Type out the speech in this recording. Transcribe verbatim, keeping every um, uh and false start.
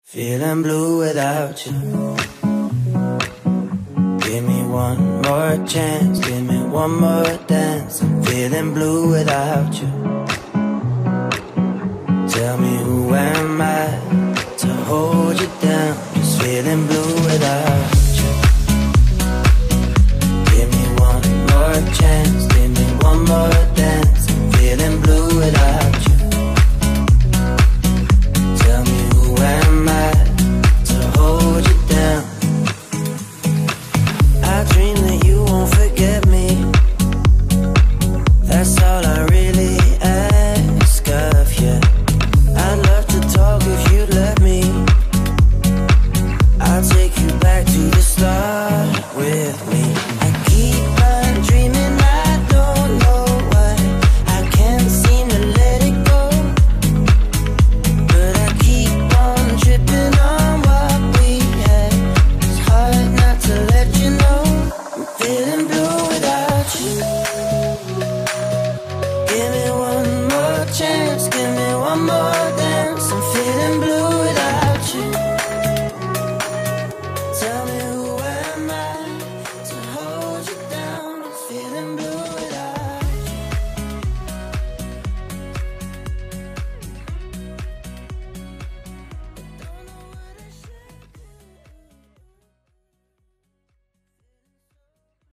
Feeling blue without you. Give me one more chance, give me one more dance. I'm feeling blue without you. Tell me who am I to hold you down? Just feeling blue